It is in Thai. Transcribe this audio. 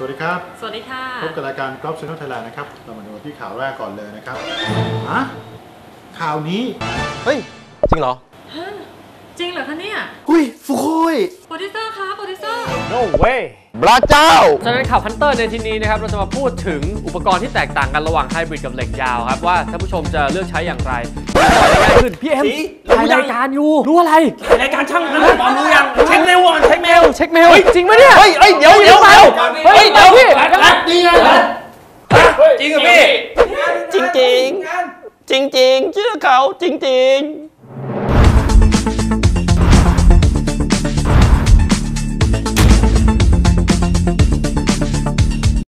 วัสดีครับสวัสดีค่ะพบกับรายการ Golf Channel Thailand นะครับเรามาดูที่ข่าวแรกก่อนเลยนะครับฮะข่าวนี้เฮ้ยจริงเหรอฮะจริงเหรอคะเนี่ยหุยฟุคุยโปรดิวเซอร์คะโปรดิวเซอร์ No way พระเจ้าฉะนั้นข่าวฮันเตอร์ในที่นี้นะครับเราจะมาพูดถึงอุปกรณ์ที่แตกต่างกันระหว่างไฮบริดกับเหล็กยาวครับว่าท่านผู้ชมจะเลือกใช้อย่างไรง่ายขึ้นพี่เอ็มถ่ายรายการอยู่รู้อะไรรายการช่างมันบอลรู้ยังเช็คเมลก่อนเช็คเมลจริงไหมเนี่ยเฮ้ยเดี๋ยวเดี๋ยวพี่ดีไงจริงกับพี่จริงเชื่อเขาจริง